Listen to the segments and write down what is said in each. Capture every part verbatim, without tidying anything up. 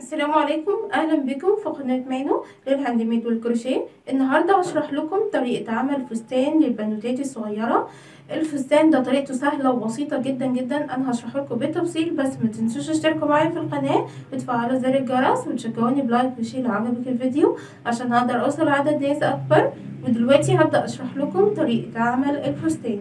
السلام عليكم، اهلا بكم في قناه مانو للهاند ميد والكروشيه. النهارده هشرح لكم طريقه عمل فستان للبنوتات الصغيره. الفستان ده طريقته سهله وبسيطه جدا جدا، انا هشرح لكم بالتفصيل. بس ما تنسوش تشتركوا معايا في القناه وتفعلوا زر الجرس وتشجعوني بلايك وشير لو عجبك الفيديو عشان اقدر اوصل لعدد ناس اكبر. ودلوقتي هبدا اشرح لكم طريقه عمل الفستان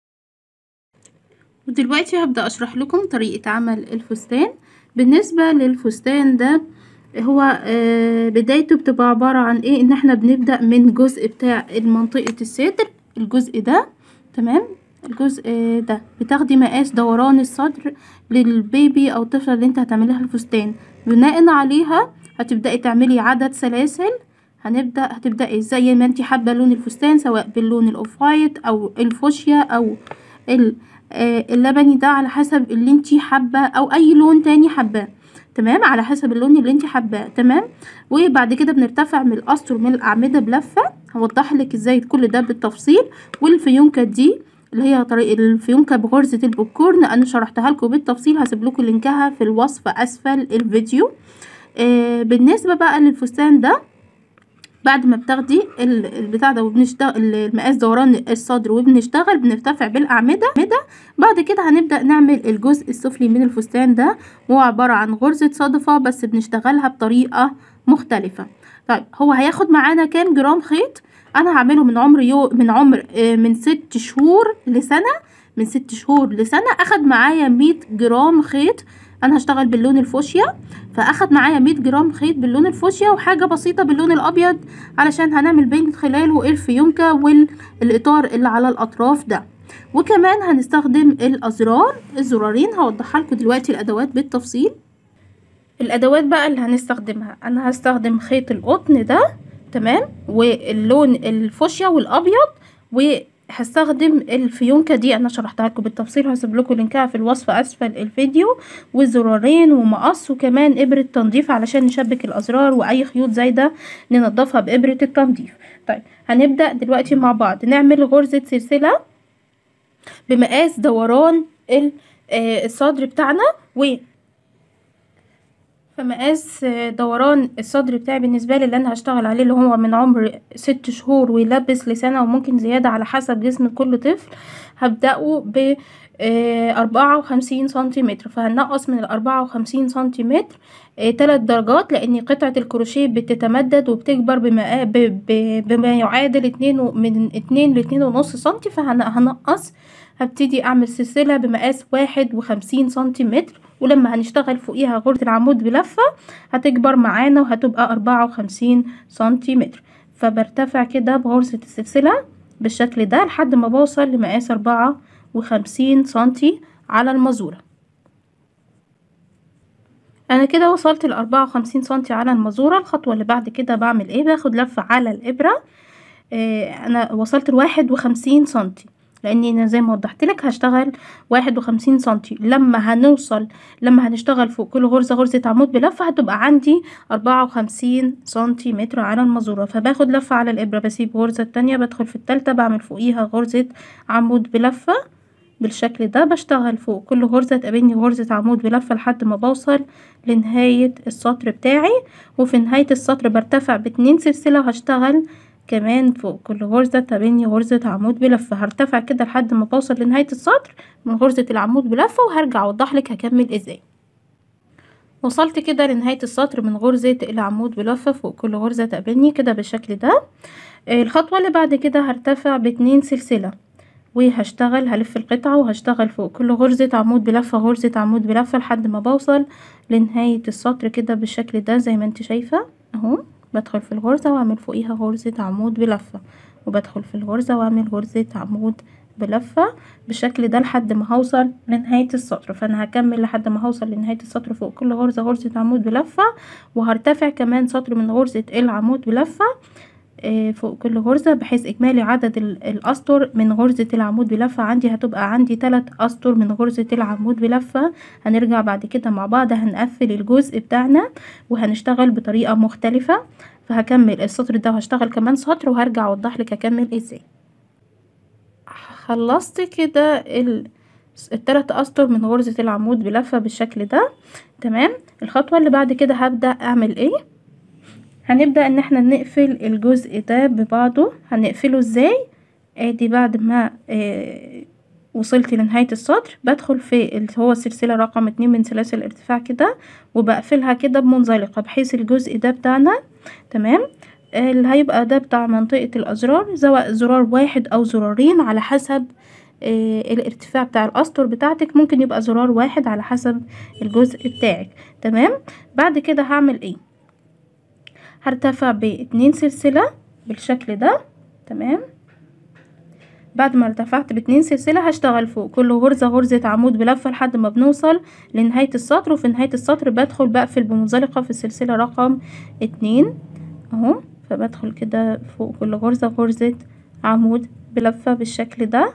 ودلوقتي هبدا اشرح لكم طريقه عمل الفستان. بالنسبة للفستان ده هو آه بدايته بتبقى عبارة عن ايه، ان احنا بنبدأ من جزء بتاع منطقة الصدر، الجزء ده تمام. الجزء ده بتاخدي مقاس دوران الصدر للبيبي او الطفلة اللي انت هتعمليها الفستان. بناء عليها هتبدأي تعملي عدد سلاسل. هنبدأ هتبدأي زي ما انت حابة لون الفستان، سواء باللون الاوف وايت او الفوشيا او ال اللبني، ده على حسب اللي انتي حابه، او اي لون تاني حباه تمام، على حسب اللون اللي انتي حباه تمام. وبعد كده بنرتفع من الاسطر من الاعمده بلفه، هوضح لك ازاي كل ده بالتفصيل. والفيونكه دي اللي هي طريقه الفيونكه بغرزه البوبكورن انا شرحتها لكم بالتفصيل، هسيب لكم لينكها في الوصف اسفل الفيديو. آه بالنسبه بقى للفستان ده، بعد ما بتاخدي البتاع ده وبنشتغل المقاس دوران الصدر وبنشتغل بنرتفع بالاعمده. بعد كده هنبدا نعمل الجزء السفلي من الفستان ده، وهو عباره عن غرزه صدفه بس بنشتغلها بطريقه مختلفه. طيب هو هياخد معانا كام جرام خيط؟ انا هعمله من عمر يو من عمر من ست شهور لسنه. من ست شهور لسنه اخد معايا مية جرام خيط. انا هشتغل باللون الفوشيا، فاخد معايا مية جرام خيط باللون الفوشيا وحاجه بسيطه باللون الابيض، علشان هنعمل بين خلاله الفيونكه والاطار اللي على الاطراف ده. وكمان هنستخدم الازرار الزرارين، هوضحها لكم دلوقتي الادوات بالتفصيل. الادوات بقى اللي هنستخدمها، انا هستخدم خيط القطن ده تمام، واللون الفوشيا والابيض، وهستخدم الفيونكه دي انا شرحتها لكم بالتفصيل، هسيب لكم لينكها في الوصف اسفل الفيديو. والزرارين ومقص، وكمان ابره تنظيف علشان نشبك الازرار واي خيوط زايده ننضفها بابره التنظيف. طيب هنبدا دلوقتي مع بعض نعمل غرزه سلسله بمقاس دوران الصدر بتاعنا. و فمقاس دوران الصدر بتاعي بالنسبه لي اللي انا هشتغل عليه اللي هو من عمر ست شهور ويلبس لسنه وممكن زياده على حسب جسم كل طفل، هبداه ب أربعة وخمسين سنتيمتر. فهنقص من الأربعة وخمسين سنتيمتر تلات درجات، لأن قطعة الكروشيه بتتمدد وبتكبر بما, بما يعادل اتنين من اتنين لاتنين ونص سنتي. فهنقص هبتدي اعمل سلسله بمقاس واحد وخمسين سنتيمتر، ولما هنشتغل فوقيها غرزه العمود بلفه هتكبر معانا وهتبقى أربعة وخمسين سنتيمتر. فبرتفع كده بغرزه السلسله بالشكل ده لحد ما بوصل لمقاس أربعة وخمسين سنتي على المزوره. انا كده وصلت ل أربعة وخمسين سنتي على المزوره. الخطوه اللي بعد كده بعمل ايه؟ باخد لفه على الابره. آه انا وصلت لواحد وخمسين سنتي، لاني انا زي ما وضحت لك هشتغل واحد وخمسين سنتي. لما هنوصل لما هنشتغل فوق كل غرزه غرزه عمود بلفه هتبقى عندي أربعة وخمسين سنتيمتر على المزوره. فباخد لفه على الابره، بسيب غرزه التانية، بدخل في التالتة، بعمل فوقيها غرزه عمود بلفه بالشكل ده. بشتغل فوق كل غرزه تقابلني غرزه عمود بلفه لحد ما بوصل لنهايه السطر بتاعي. وفي نهايه السطر برتفع باتنين سلسله وهشتغل كمان فوق كل غرزة تقابلني غرزة عمود بلفة. هرتفع كده لحد ما بوصل لنهاية السطر من غرزة العمود بلفة، وهرجع اوضح لك هكمل ازاي. وصلت كده لنهاية السطر من غرزة العمود بلفة فوق كل غرزة تقابلني كده بالشكل ده. الخطوة اللي بعد كده هرتفع باتنين سلسلة وهشتغل هلف القطعة وهشتغل فوق كل غرزة عمود بلفة غرزة عمود بلفة لحد ما بوصل لنهاية السطر كده بالشكل ده زي ما انت شايفة اهو. بدخل في الغرزة واعمل فوقيها غرزة عمود بلفة، وبدخل في الغرزة واعمل غرزة عمود بلفة بالشكل ده لحد ما هوصل لنهاية السطر. فانا هكمل لحد ما هوصل لنهاية السطر فوق كل غرزة غرزة عمود بلفة، وهرتفع كمان سطر من غرزة العمود بلفة فوق كل غرزة، بحيث اجمالي عدد الاسطر من غرزة العمود بلفة عندي هتبقى عندي تلات اسطر من غرزة العمود بلفة. هنرجع بعد كده مع بعض هنقفل الجزء بتاعنا وهنشتغل بطريقة مختلفة. فهكمل السطر ده وهشتغل كمان سطر وهرجع اوضح لك هكمل ازاي. خلصت كده التلات اسطر من غرزة العمود بلفة بالشكل ده. تمام. الخطوة اللي بعد كده هبدأ اعمل ايه؟ هنبدأ ان احنا نقفل الجزء ده ببعضه. هنقفله ازاي؟ ادي بعد ما آه وصلت لنهاية السطر بدخل في اللي هو السلسلة رقم اتنين من سلاسل الارتفاع كده، وبقفلها كده بمنزلقة بحيث الجزء ده بتاعنا. تمام. آه اللي هيبقى ده بتاع منطقة الازرار، سواء زرار واحد او زرارين على حسب آه الارتفاع بتاع الاسطر بتاعتك، ممكن يبقى زرار واحد على حسب الجزء بتاعك. تمام. بعد كده هعمل ايه؟ هرتفع باتنين سلسلة بالشكل ده. تمام. بعد ما ارتفعت باتنين سلسلة هشتغل فوق كل غرزة غرزة عمود بلفة لحد ما بنوصل لنهاية السطر، وفي نهاية السطر بدخل بقفل بمنزلقة في السلسلة رقم اتنين اهو. فبدخل كده فوق كل غرزة غرزة عمود بلفة بالشكل ده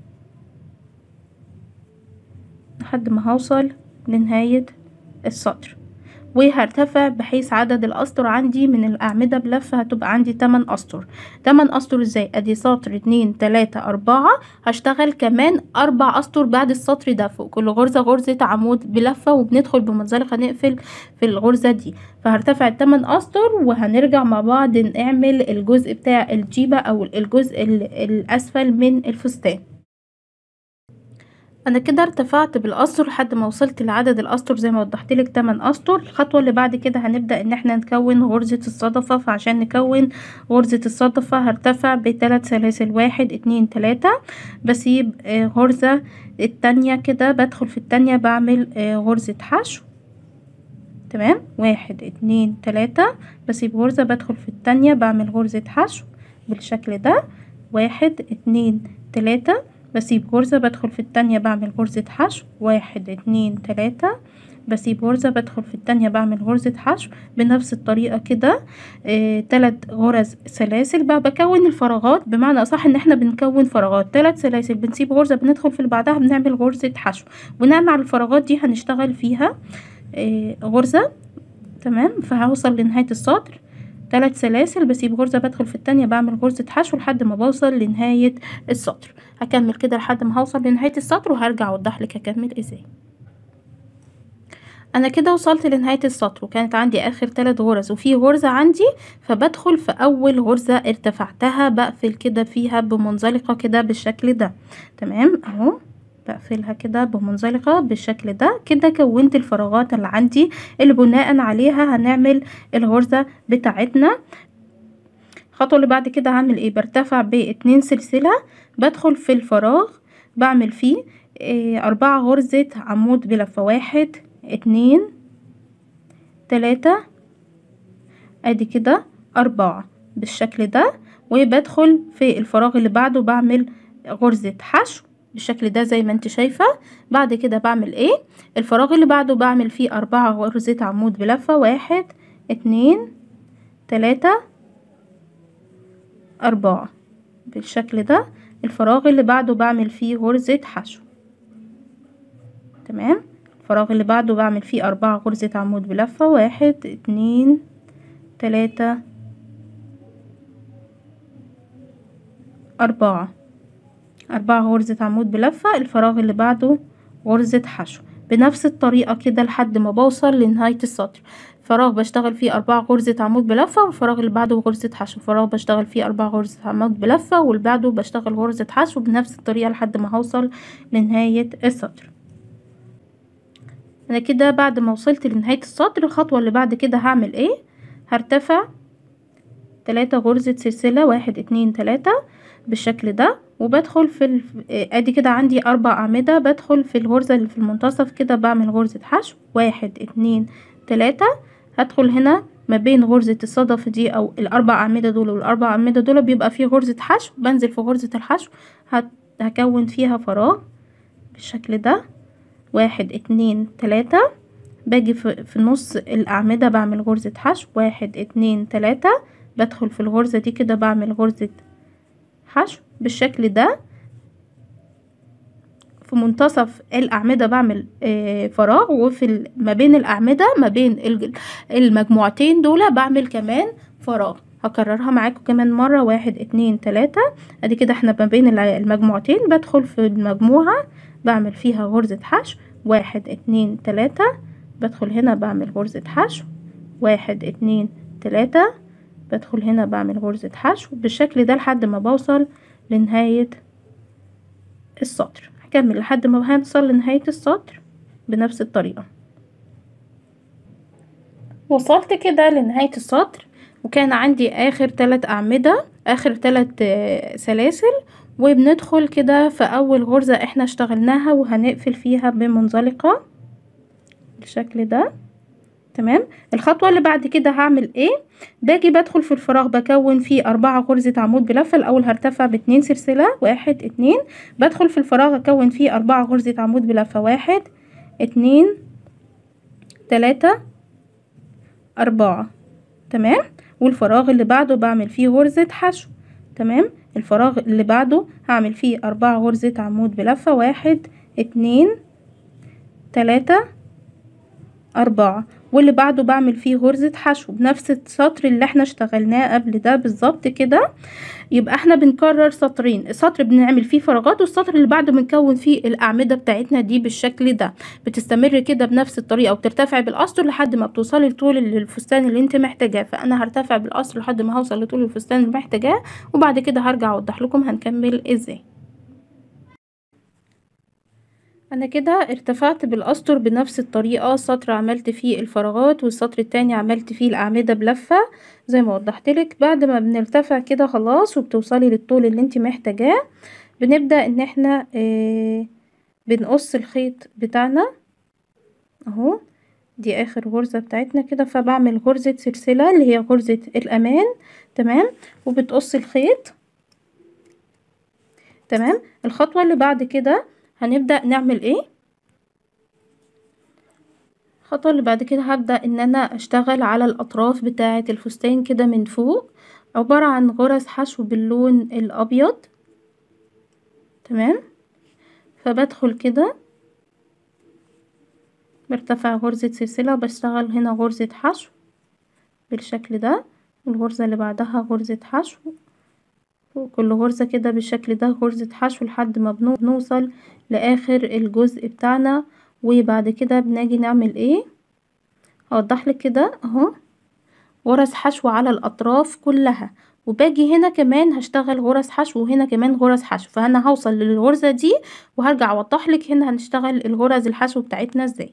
لحد ما هوصل لنهاية السطر، وهرتفع بحيث عدد الاسطر عندي من الاعمدة بلفة هتبقى عندي تمن اسطر. تمن اسطر ازاي؟ ادي سطر اتنين تلاتة اربعة، هشتغل كمان اربع اسطر بعد السطر ده فوق كل غرزة غرزة عمود بلفة، وبندخل بمنزلقة نقفل في الغرزة دي. فهرتفع التمن اسطر وهنرجع مع بعض نعمل الجزء بتاع الجيبة او الجزء الاسفل من الفستان. انا كده ارتفعت بالاسطر لحد ما وصلت لعدد الاسطر زي ما وضحت لك تمن اسطر. الخطوه اللي بعد كده هنبدا ان احنا نكون غرزه الصدفه. فعشان نكون غرزه الصدفه هرتفع بثلاث سلاسل، واحد اتنين تلاتة، بسيب غرزه التانية كده، بدخل في التانية بعمل غرزه حشو. تمام. واحد اتنين تلاتة، بسيب غرزه بدخل في التانية بعمل غرزه حشو بالشكل ده. واحد اتنين تلاتة، بسيب غرزة بدخل في التانية بعمل غرزة حشو. واحد اتنين تلاتة، بسيب غرزة بدخل في التانية بعمل غرزة حشو. بنفس الطريقة كده اه تلات غرز سلاسل. بقى بكون الفراغات، بمعنى اصح ان احنا بنكون فراغات تلات سلاسل، بنسيب غرزة بندخل في اللي بعدها بنعمل غرزة حشو. بناء على الفراغات دي هنشتغل فيها اه غرزة. تمام. فهوصل لنهاية السطر ثلاث سلاسل، بسيب غرزة بدخل في التانية بعمل غرزة حشو لحد ما بوصل لنهاية السطر. هكمل كده لحد ما هوصل لنهاية السطر وهرجع اوضح لك هكمل ازاي. انا كده وصلت لنهاية السطر وكانت عندي اخر ثلاث غرز وفي غرزة عندي، فبدخل في اول غرزة ارتفعتها بقفل كده فيها بمنزلقة كده بالشكل ده. تمام اهو، بقفلها كده بمنزلقة بالشكل ده. كده كونت الفراغات اللي عندي اللي بناء عليها هنعمل الغرزة بتاعتنا. الخطوة اللي بعد كده هعمل ايه؟ برتفع باتنين سلسلة، بدخل في الفراغ بعمل فيه إيه اربعة غرزة عمود بلفة. واحد اتنين تلاتة، ادي كده اربعة بالشكل ده. وبدخل في الفراغ اللي بعده بعمل غرزة حشو بالشكل ده زي ما انت شايفة. بعد كده بعمل ايه؟ الفراغ اللي بعده بعمل فيه اربعة غرزة عمود بلفة. واحد اتنين تلاتة اربعة بالشكل ده. الفراغ اللي بعده بعمل فيه غرزة حشو. تمام. الفراغ اللي بعده بعمل فيه اربعة غرزة عمود بلفة. واحد اتنين تلاتة اربعة، اربعة غرزة عمود بلفة. الفراغ اللي بعده غرزة حشو بنفس الطريقة كده لحد ما بوصل لنهاية السطر. فراغ بشتغل فيه اربعة غرزة عمود بلفة، والفراغ اللي بعده غرزة حشو. فراغ بشتغل فيه اربعة غرزة عمود بلفة، واللي بعده بشتغل غرزة حشو بنفس الطريقة لحد ما هوصل لنهاية السطر. انا كده بعد ما وصلت لنهاية السطر الخطوة اللي بعد كده هعمل ايه؟ هرتفع تلاتة غرزة سلسلة. واحد اتنين تلاتة بالشكل ده، وبدخل في ال... ادي كده عندي اربع اعمدة. بدخل في الغرزة اللي في المنتصف كده بعمل غرزة حشو. واحد اتنين تلاتة، هدخل هنا ما بين غرزة الصدف دي او الاربع اعمدة دول والاربع اعمدة دول بيبقى فيه غرزة حشو. بنزل في غرزة الحشو هت... هكون فيها فراغ بالشكل ده. واحد اتنين تلاتة، باجي في, في نص الاعمدة بعمل غرزة حشو. واحد اتنين تلاتة، بدخل في الغرزة دي كده بعمل غرزة حشو بالشكل ده. في منتصف الاعمدة بعمل آه فراغ، وفي ما بين الاعمدة ما بين المجموعتين دول بعمل كمان فراغ. هكررها معاكم كمان مرة. واحد اتنين تلاتة، ادي كده احنا ما بين المجموعتين بدخل في المجموعة بعمل فيها غرزة حشو، واحد اتنين تلاتة، بدخل هنا بعمل غرزة حشو، واحد اتنين تلاتة، بدخل هنا بعمل غرزة حشو بالشكل ده لحد ما بوصل لنهاية السطر. هكمل لحد ما هوصل لنهاية السطر بنفس الطريقة. وصلت كده لنهاية السطر، وكان عندي اخر تلات اعمدة، اخر تلات سلاسل، وبندخل كده في اول غرزة احنا اشتغلناها وهنقفل فيها بمنزلقة بالشكل ده. تمام. الخطوة اللي بعد كده هعمل ايه؟ باجي بدخل في الفراغ بكون فيه اربعة غرزة عمود بلفة. الاول هرتفع باتنين سلسلة، واحد اتنين، بدخل في الفراغ اكون فيه اربعة غرزة عمود بلفة، واحد اتنين تلاتة اربعة. تمام. والفراغ اللي بعده بعمل فيه غرزة حشو. تمام. الفراغ اللي بعده هعمل فيه اربعة غرزة عمود بلفة، واحد اتنين تلاتة اربعة، واللي بعده بعمل فيه غرزة حشو بنفس السطر اللي احنا اشتغلناه قبل ده بالظبط كده. يبقى احنا بنكرر سطرين، السطر بنعمل فيه فراغات والسطر اللي بعده بنكون فيه الاعمدة بتاعتنا دي بالشكل ده. بتستمر كده بنفس الطريقة وبترتفع بالقصر لحد ما بتوصلي لطول الفستان اللي انت محتاجاه. فانا هرتفع بالقصر لحد ما هوصل لطول الفستان اللي محتاجاه، وبعد كده هرجع اوضح لكم هنكمل ازاي. انا كده ارتفعت بالاسطر بنفس الطريقة، سطر عملت فيه الفراغات والسطر التاني عملت فيه الاعمدة بلفة زي ما وضحتلك. بعد ما بنرتفع كده خلاص وبتوصلي للطول اللي انت محتاجاه، بنبدأ ان احنا اه بنقص الخيط بتاعنا اهو. دي اخر غرزة بتاعتنا كده، فبعمل غرزة سلسلة اللي هي غرزة الامان. تمام. وبتقص الخيط. تمام. الخطوة اللي بعد كده هنبدأ نعمل ايه؟ الخطوة اللي بعد كده هبدأ ان انا اشتغل على الاطراف بتاعة الفستان كده من فوق، عبارة عن غرز حشو باللون الابيض. تمام. فبدخل كده برتفع غرزة سلسلة وبشتغل هنا غرزة حشو بالشكل ده، والغرزة اللي بعدها غرزة حشو، وكل غرزة كده بالشكل ده غرزة حشو لحد ما بنوصل لاخر الجزء بتاعنا. وبعد كده بنجي نعمل ايه؟ هوضح لك كده اهو، غرز حشو على الاطراف كلها، وباجي هنا كمان هشتغل غرز حشو وهنا كمان غرز حشو. فانا هوصل للغرزة دي وهرجع اوضح لك هنا هنشتغل الغرز الحشو بتاعتنا ازاي.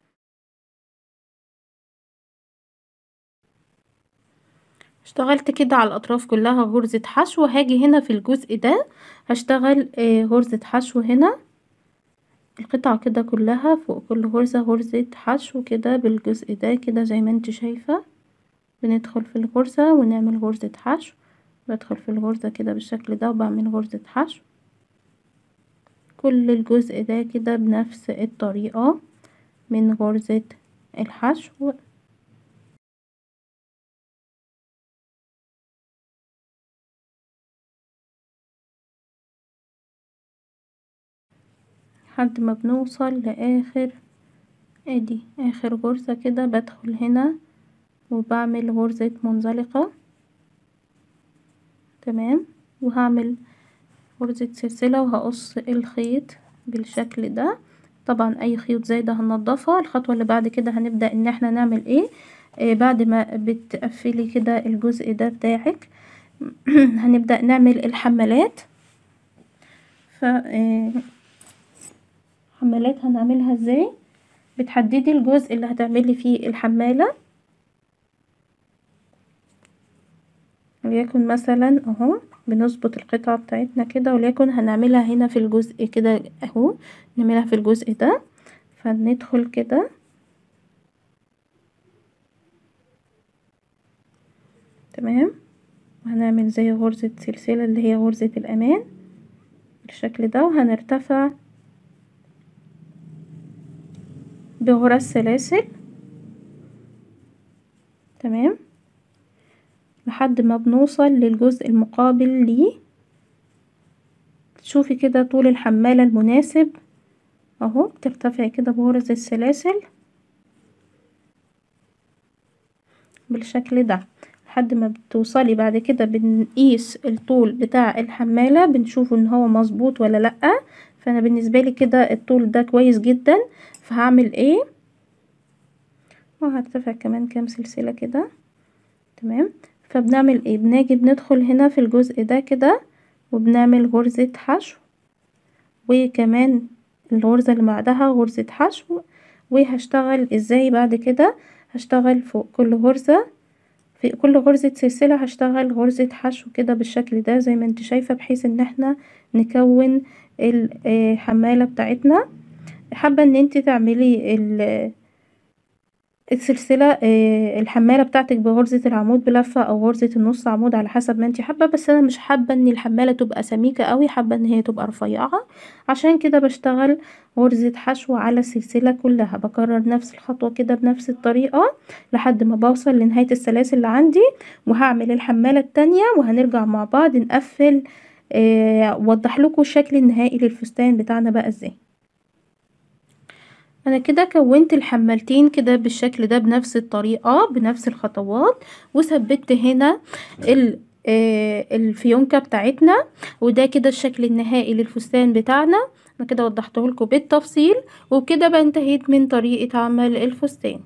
اشتغلت كده على الاطراف كلها غرزة حشو، هاجي هنا في الجزء ده هشتغل آه غرزة حشو هنا القطعة كده كلها، فوق كل غرزة غرزة حشو كده بالجزء ده كده زي ما انت شايفة. بندخل في الغرزة ونعمل غرزة حشو، بدخل في الغرزة كده بالشكل ده وبعمل غرزة حشو كل الجزء ده كده بنفس الطريقة من غرزة الحشو. لحد ما بنوصل لاخر ادي اخر غرزة كده، بدخل هنا وبعمل غرزة منزلقة. تمام. وهعمل غرزة سلسلة وهقص الخيط بالشكل ده. طبعا اي خيوط زايدة هننضفها. الخطوة اللي بعد كده هنبدأ ان احنا نعمل ايه؟ آه بعد ما بتقفلي كده الجزء ده بتاعك هنبدأ نعمل الحمالات. ف آه حمالات هنعملها ازاي؟ بتحددي الجزء اللي هتعملي فيه الحمالة، وليكن مثلا اهو بنظبط القطعة بتاعتنا كده، وليكن هنعملها هنا في الجزء كده اهو، نعملها في الجزء ده. فندخل كده تمام، وهنعمل زي غرزة سلسلة اللي هي غرزة الامان بالشكل ده، وهنرتفع بغرز سلاسل. تمام. لحد ما بنوصل للجزء المقابل ليه. تشوفي كده طول الحمالة المناسب اهو، بترتفعي كده بغرز السلاسل بالشكل ده لحد ما بتوصلي. بعد كده بنقيس الطول بتاع الحمالة بنشوفه ان هو مظبوط ولا لأ. فانا بالنسبه لي كده الطول ده كويس جدا. فهعمل ايه، وهرتفع كمان كام سلسله كده. تمام. فبنعمل ايه، بنيجي بندخل هنا في الجزء ده كده وبنعمل غرزه حشو، وكمان الغرزه اللي بعدها غرزه حشو. وهشتغل ازاي بعد كده، هشتغل فوق كل غرزه، في كل غرزة سلسلة هشتغل غرزة حشو كده بالشكل ده زي ما انت شايفة، بحيث ان احنا نكون الحمالة بتاعتنا. حابة ان انت تعملي السلسلة الحمالة بتاعتك بغرزة العمود بلفة او غرزة النص عمود على حسب ما انت حابة، بس انا مش حابة ان الحمالة تبقى سميكة قوي، حابة ان هي تبقى رفيعة، عشان كده بشتغل غرزة حشو على السلسلة كلها. بكرر نفس الخطوة كده بنفس الطريقة لحد ما بوصل لنهاية السلاسل اللي عندي، وهعمل الحمالة التانية وهنرجع مع بعض نقفل. اه وضح لكم الشكل النهائي للفستان بتاعنا بقى ازاي. انا كده كونت الحمالتين كده بالشكل ده بنفس الطريقة بنفس الخطوات، وثبت هنا الفيونكة بتاعتنا، وده كده الشكل النهائي للفستان بتاعنا. انا كده وضحته لكم بالتفصيل، وكده بقى انتهيت من طريقة عمل الفستان.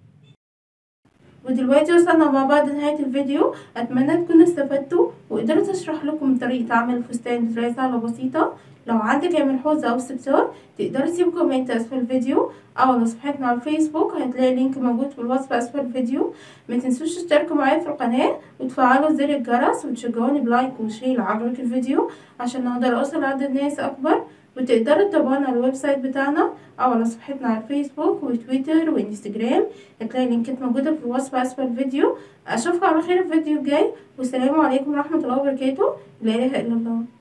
ودلوقتي وصلنا مع بعض نهاية الفيديو. اتمنى تكونوا استفدتوا وقدرت اشرح لكم طريقة عمل الفستان بطريقة سهلة وبسيطة. لو عندك اي ملحوظة او استفسار تقدري تسيبوا كومنت اسفل الفيديو او على صفحتنا على الفيسبوك، هتلاقي لينك موجود في الوصف اسفل الفيديو. ما تنسوش تشتركوا معايا في القناة وتفعلوا زر الجرس وتشجعوني بلايك وشير لو عجبك الفيديو عشان اقدر اوصل لعدد ناس اكبر. وتقدروا تتابعونا على الويب سايت بتاعنا او على صفحتنا على الفيسبوك وتويتر وانستجرام، هتلاقي لينكات موجودة في الوصف اسفل الفيديو. اشوفكم على خير في الفيديو الجاي، والسلام عليكم ورحمة الله وبركاته. لا اله الا الله.